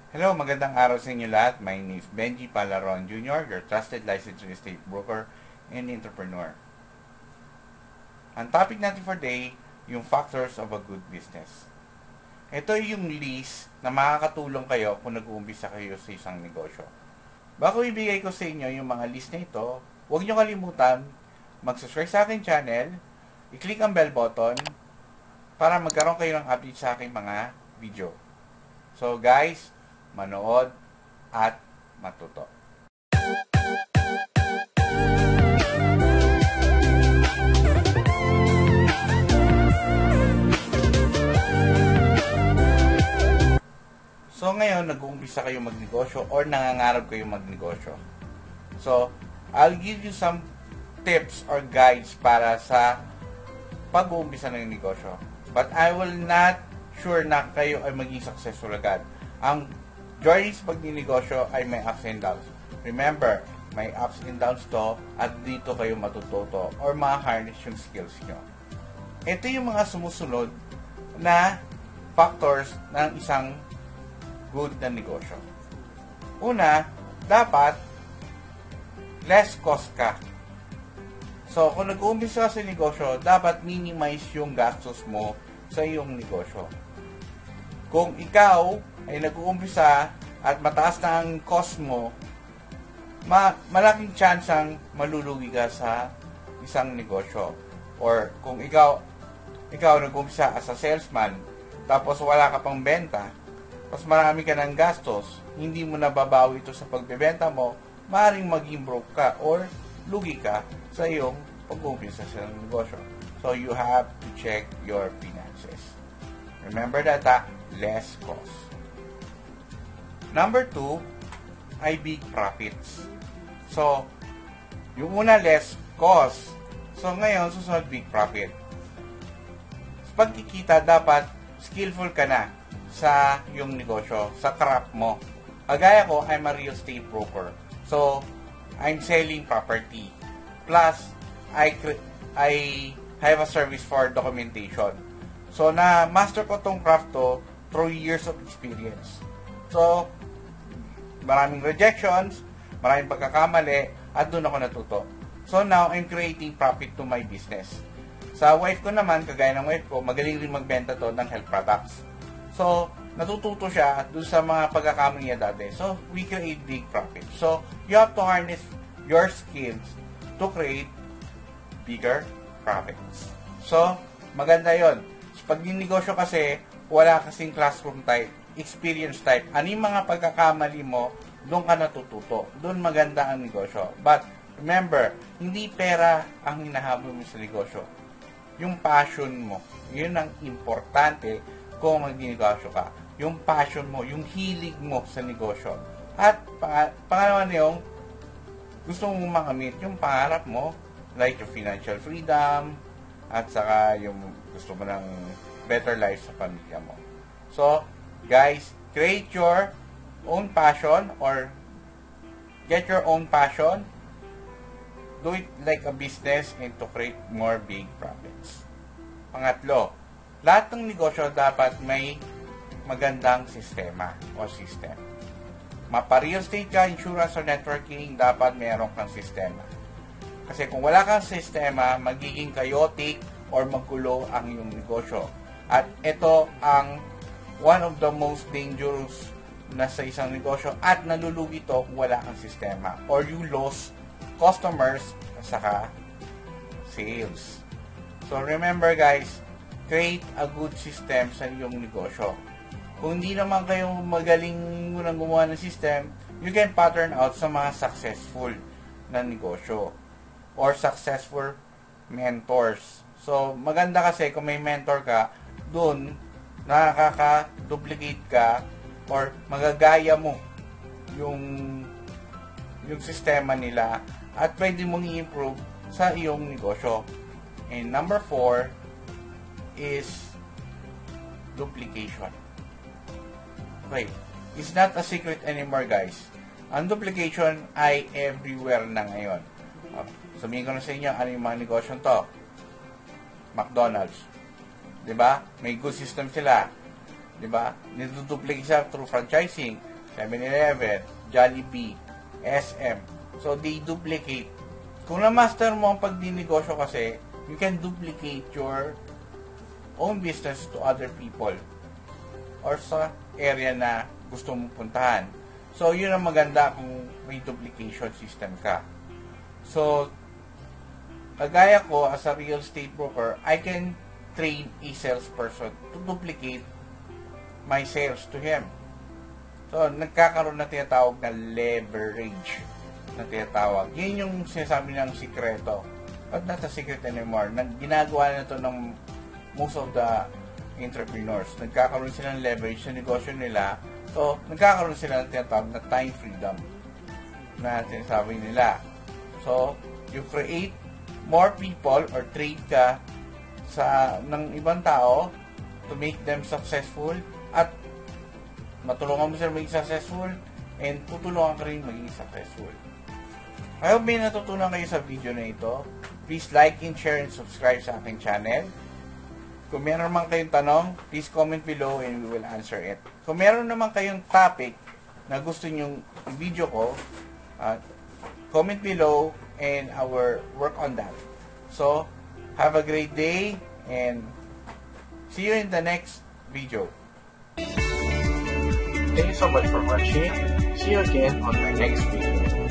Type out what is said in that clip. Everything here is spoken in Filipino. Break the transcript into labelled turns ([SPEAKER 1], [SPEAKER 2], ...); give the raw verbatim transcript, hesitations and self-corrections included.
[SPEAKER 1] Hello, magandang araw sa inyo lahat. My name is Benji Palaron Junior, your trusted licensed real estate broker and entrepreneur. Ang topic natin for today, yung factors of a good business. Ito yung list na makakatulong kayo kung nag-uumpisa kayo sa isang negosyo. Bago ibigay ko sa inyo yung mga list na ito, huwag nyo kalimutan mag-subscribe sa aking channel, i-click ang bell button para magkaroon kayo ng update sa aking mga video. So guys, manood at matuto. So ngayon, nag-uumpisa kayo magnegosyo or nangangarap kayo magnegosyo. So, I'll give you some tips or guides para sa pag-uumpisa ng negosyo. But I will not sure na kayo ay maging successful agad. Ang journey sa pagninegosyo ay may ups and downs. Remember, may ups and downs to at dito kayo matututo or ma-harness yung skills nyo. Ito yung mga sumusunod na factors ng isang good na negosyo. Una, dapat less cost ka. So, kung nag-uumpisa ka sa negosyo, dapat minimize yung gastos mo sa iyong negosyo. Kung ikaw ay nag-uumpisa at mataas na ang cost mo, ma malaking chance ang malulugi ka sa isang negosyo. Or kung ikaw ikaw nag-uumpisa as a salesman, tapos wala ka pang benta, tapos marami ka ng gastos, hindi mo nababawi ito sa pagbebenta mo, maaaring maging broke ka or lugi ka sa iyong pag-uumpisa sa negosyo. So you have to check your finances. Remember that, ah, less cost. Number two ay big profits. So, yung una less cost. So, ngayon, susunod big profit. Sa pagkikita, dapat skillful ka na sa yung negosyo, sa craft mo. Kagaya ko, I'm a real estate broker. So, I'm selling property. Plus, I, I have a service for documentation. So, na-master ko tong craft to through years of experience. So, maraming rejections, maraming pagkakamali, at doon ako natuto. So now, I'm creating profit to my business. Sa wife ko naman, kagaya ng wife ko, magaling rin magbenta to ng health products. So, natututo siya doon sa mga pagkakamali niya dati. So, we create big profit. So, you have to harness your skills to create bigger profits. So, maganda yon. Pag ninegosyo kasi, wala kasing classroom type, experience type. Ano yung mga pagkakamali mo, doon ka natututo. Doon maganda ang negosyo. But, remember, hindi pera ang hinahabol mo sa negosyo. Yung passion mo. Yun ang importante kung magninegosyo ka. Yung passion mo, yung hilig mo sa negosyo. At, pang pangalawa na yung, gusto mong makamit yung pangarap mo, like yung financial freedom, at saka yung gusto mo ng better life sa pamilya mo. So, guys, create your own passion or get your own passion. Do it like a business and to create more big profits. Pangatlo, lahat ng negosyo dapat may magandang sistema o system. Mapa-real estate ka, insurance or networking, dapat meron kang sistema. Kasi kung wala kang sistema, magiging chaotic or magulo ang iyong negosyo. At ito ang one of the most dangerous na sa isang negosyo at nalulugi to kung wala kang sistema or you lose customers at saka sales. So remember guys, create a good system sa iyong negosyo. Kung hindi naman kayo magaling munang gumawa ng system, you can pattern out sa mga successful na negosyo or successful mentors. So maganda kasi kung may mentor ka, dun nakaka-duplicate ka or magagaya mo yung yung sistema nila at pwede mong i-improve sa iyong negosyo. And number four is duplication. Okay, it's not a secret anymore guys. Ang duplication ay everywhere na ngayon. Sabihin ko na sa inyo ano yung mga negosyo to. McDonald's. 'Di ba? May good system sila. 'Di ba? Niduduplicate siya through franchising. seven eleven, Jollibee, S M. So, they duplicate. Kung na-master mo ang pagdinegosyo kasi, you can duplicate your own business to other people or sa area na gusto mong puntahan. So, yun ang maganda kung may duplication system ka. So, kagaya ko as a real estate broker, I can train a salesperson to duplicate my sales to him. So, nagkakaroon na tinatawag na leverage na tinatawag. Yun yung sinasabi ng sikreto. But not a secret anymore. Nag ginagawa na ito ng most of the entrepreneurs. Nagkakaroon sila ng leverage sa negosyo nila. So, nagkakaroon sila ng tinatawag na time freedom na sinasabi nila. So, you create more people or trade ka sa ng ibang tao to make them successful at matulungan mo sila maging successful and tutulungan ka rin maging successful. I hope may natutunan kayo sa video na ito. Please like and share and subscribe sa aking channel. Kung meron naman kayong tanong, please comment below and we will answer it. Kung meron naman kayong topic na gusto nyong i-video ko, uh, comment below and I will work on that. So, have a great day and see you in the next video. Thank you so much for watching. See you again on my next video.